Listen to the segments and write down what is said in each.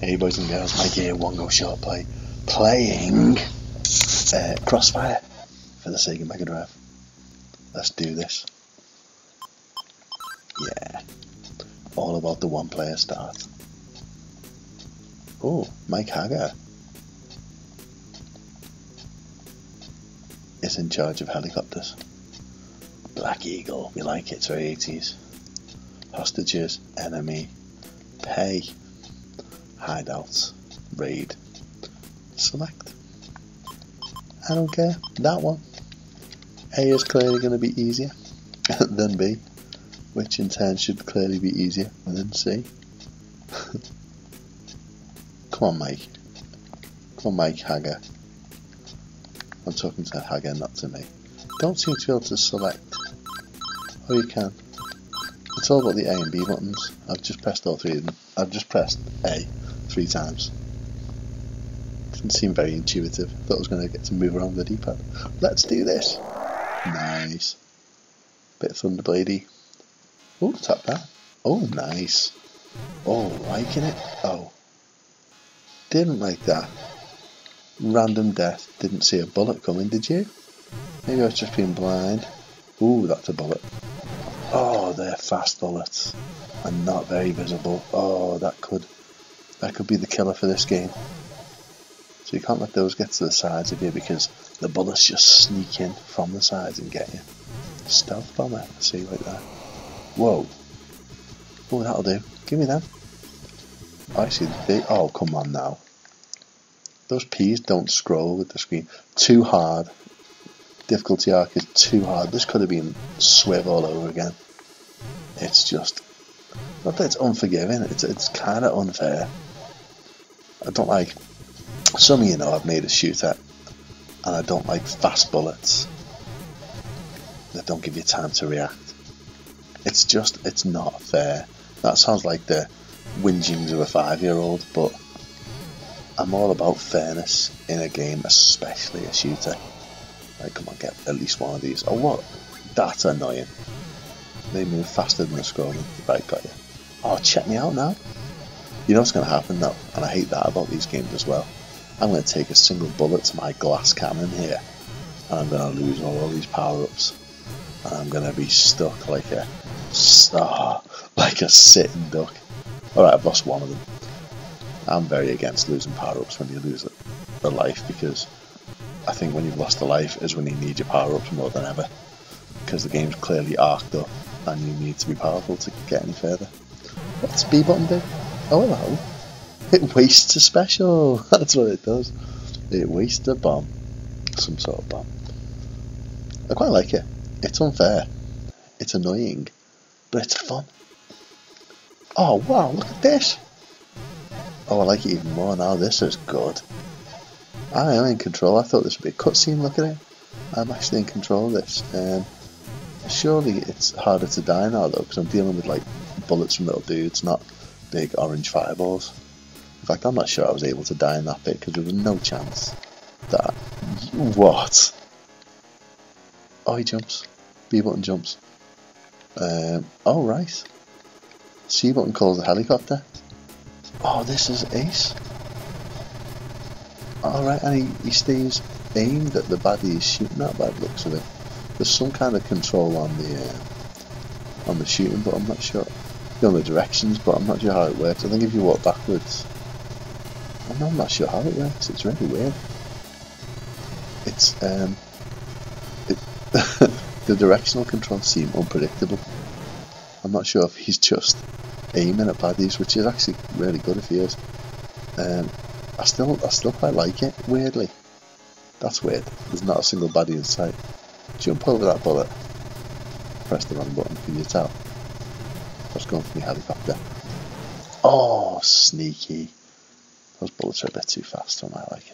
Hey boys and girls, my dear One Go Short Play, playing Crossfire for the Sega Mega Drive. Let's do this. Yeah, all about the one player start. Oh, Mike Hager is in charge of helicopters. Black Eagle, we like it, it's very 80s. Hostages, enemy, pay, hideouts, raid, select. I don't care, that one. A is clearly going to be easier than B, which in turn should clearly be easier than C. Come on, Mike. Come on, Mike Hager. I'm talking to Hager, not to me. Don't seem to be able to select. Oh, you can. It's all about the A and B buttons. I've just pressed all three of them. I've just pressed A 3 times. Didn't seem very intuitive. Thought I was going to get to move around the D-pad. Let's do this. Nice. Bit of Thunderbladey. Oh, tap that. Oh, nice. Oh, liking it. Oh. Didn't like that. Random death. Didn't see a bullet coming, did you? Maybe I was just being blind. Ooh, that's a bullet. Oh, they're fast bullets. And not very visible. Oh, that could be the killer for this game. So you can't let those get to the sides of you because the bullets just sneak in from the sides and get you. Stealth bomber, see, like that. Whoa. Oh, that'll do. Give me them. I see they. Oh, come on now. Those P's don't scroll with the screen. Too hard. Difficulty arc is too hard. This could have been Swiv all over again. It's just, not that it's unforgiving, it's kind of unfair. I don't like, some of you know I've made a shooter, and I don't like fast bullets that don't give you time to react. It's just, it's not fair. That sounds like the whingings of a 5-year-old, but I'm all about fairness in a game, especially a shooter. Right, come on, get at least one of these. Oh, what? That's annoying. They move faster than the scrolling. Right, got you. Oh, check me out now. You know what's going to happen now, and I hate that about these games as well. I'm going to take a single bullet to my glass cannon here, and I'm going to lose all these power-ups. And I'm going to be stuck like a sitting duck. Alright, I've lost one of them. I'm very against losing power-ups when you lose a life, because I think when you've lost a life is when you need your power-ups more than ever, because the game's clearly arced up and you need to be powerful to get any further. What's B button do? Oh, hello. It wastes a special. That's what it does. It wastes a bomb. Some sort of bomb. I quite like it. It's unfair. It's annoying. But it's fun. Oh wow, look at this. Oh, I like it even more now. This is good. I am in control. I thought this would be a cutscene. Look at it. I'm actually in control of this. Surely it's harder to die now though, because I'm dealing with like bullets from little dudes, not big orange fireballs. In fact, I'm not sure I was able to die in that bit because there was no chance that. What? Oh, he jumps. B button jumps. Oh right. C button calls a helicopter. Oh, this is ace. Alright, and he stays aimed at the baddie he's shooting at by the looks of it. There's some kind of control on the shooting, but I'm not sure. You know the directions, but I'm not sure how it works. I think if you walk backwards, I'm not sure how it works. It's really weird. It's the directional controls seem unpredictable. I'm not sure if he's just aiming at baddies, which is actually really good if he is. I still quite like it, weirdly. That's weird. There's not a single baddie in sight. Jump over that bullet. Press the wrong button, can you tell? I was going for the helicopter. Oh, sneaky. Those bullets are a bit too fast for my liking.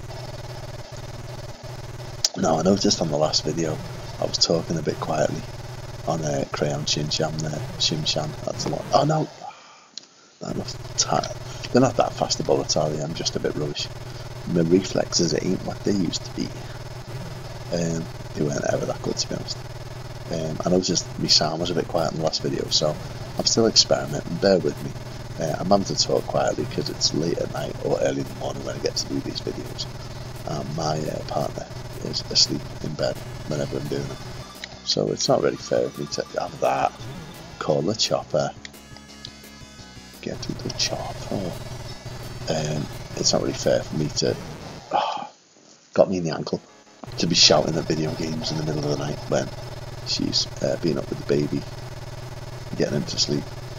Now, I noticed on the last video, I was talking a bit quietly on Crayon Shin-Chan there. Shin-Chan, that's the one. Oh no! Not enough time. They're not that fast, the bullets, are they? I'm just a bit rubbish. My reflexes ain't what they used to be. They weren't ever that good, to be honest. I noticed my sound was a bit quiet in the last video, so I'm still experimenting, bear with me. I'm having to talk quietly because it's late at night or early in the morning when I get to do these videos. My partner is asleep in bed whenever I'm doing them. So it's not really fair of me to have that, call the chopper, get to the chopper. It's not really fair for me to, got me in the ankle, to be shouting at video games in the middle of the night when she's being up with the baby, getting him to sleep.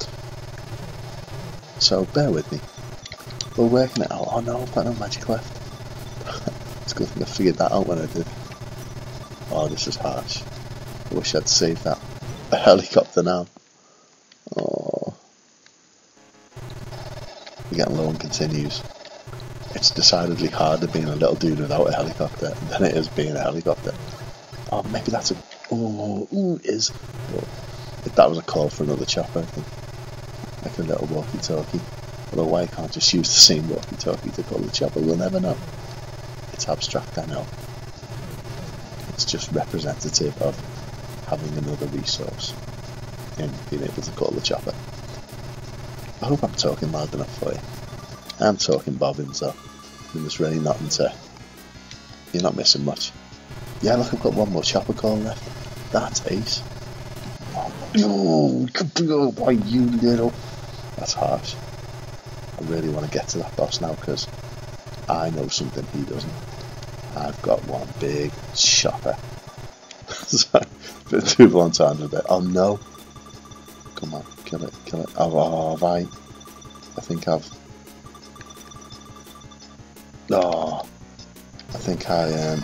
So bear with me. We're working it out. Oh no, I've got no magic left. It's a good thing I figured that out when I did. Oh, this is harsh. I wish I'd saved that. A helicopter now. Oh. We're getting low and continues. It's decidedly harder being a little dude without a helicopter than it is being a helicopter. Oh, maybe that's a... Oh, ooh, is... Oh, if that was a call for another chopper, I think. Like a little walkie-talkie. Although why can't I just use the same walkie-talkie to call the chopper? We'll never know. It's abstract, I know. It's just representative of having another resource and being able to call the chopper. I hope I'm talking loud enough for you. I'm talking bobbins though. And there's really nothing to... You're not missing much. Yeah, look, I've got one more chopper call left. That's ace. Oh, why you little... That's harsh. I really want to get to that boss now because I know something he doesn't. I've got one big chopper. So, been too long time with it. Oh no! Come on, kill it, kill it. Oh, have I? I think I've. Oh, I think I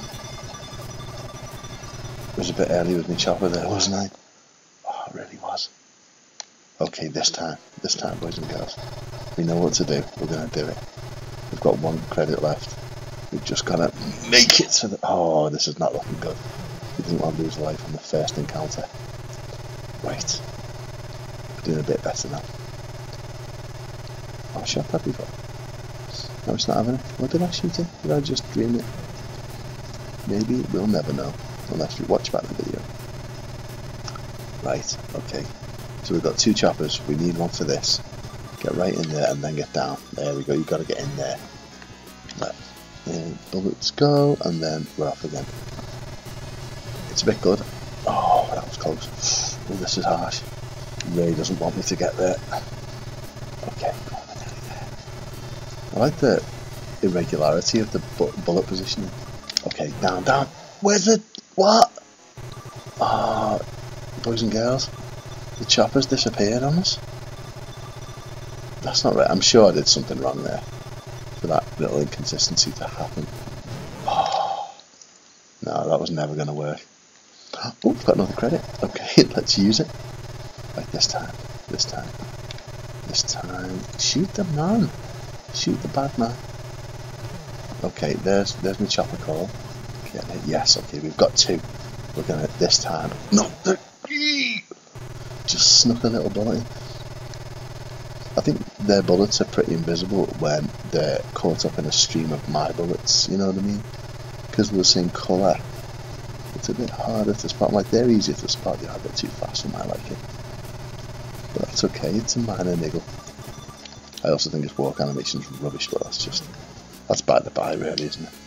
was a bit early with my chopper there, wasn't I? Oh, it really was. Okay, this time, boys and girls, we know what to do. We're gonna do it. We've got one credit left. We've just gotta make it to the... Oh, this is not looking good. We didn't want to lose life on the first encounter. Right. We're doing a bit better now. Oh, I shot that before. No, it's not having it. What did I shoot it? Did I just dream it? Maybe. We'll never know. Unless we watch back the video. Right. Okay. So we've got two choppers. We need one for this. Get right in there and then get down. There we go. You've got to get in there. Right. Bullets go, and then we're off again. It's a bit good. Oh, that was close. Oh, this is harsh. Ray doesn't want me to get there. Okay, go on, nearly there. I like the irregularity of the bullet positioning. Okay, down, down. Where's it? What? Ah, boys and girls, the chopper's disappeared on us. That's not right. I'm sure I did something wrong there for that little inconsistency to happen. Oh, no, that was never going to work. Oh, I've got another credit. Okay, let's use it. Right, this time. Shoot the man. Shoot the bad man. Okay, there's my chopper call. Okay, yes, okay, we've got two. We're gonna, this time. No! Just snuck a little bullet in. I think their bullets are pretty invisible when they're caught up in a stream of my bullets, you know what I mean? Because they're the same colour. It's a bit harder to spot. Like, they're easier to spot. They are a bit too fast for my liking. But that's okay, it's a minor niggle. I also think its walk animation's rubbish, but that's by the by, really, isn't it?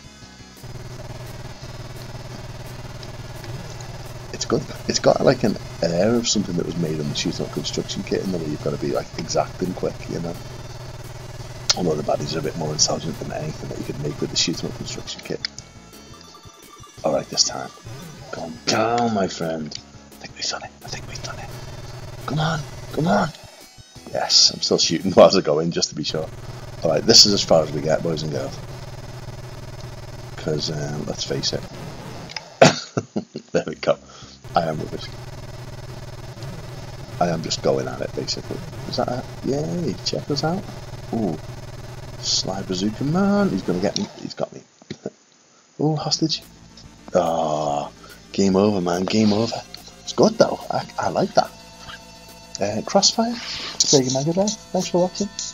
It's good. It's got like an air of something that was made on the shoot-up construction kit, in the way you've got to be like exact and quick, you know. Although the baddies are a bit more intelligent than anything that you could make with the shoot-up construction kit. Alright, this time. Calm down, my friend. I think we've done it. Come on, come on. Yes, I'm still shooting while I go in, just to be sure. Alright, this is as far as we get, boys and girls. Because, let's face it. There we go. I am rubbish. I am just going at it, basically. Is that it? Yay, check us out. Ooh. Slide bazooka man. He's going to get me. He's got me. Ooh, hostage. Ah, game over, man. Game over. It's good, though. I like that. Crossfire. Sega Mega Drive. Thanks for watching.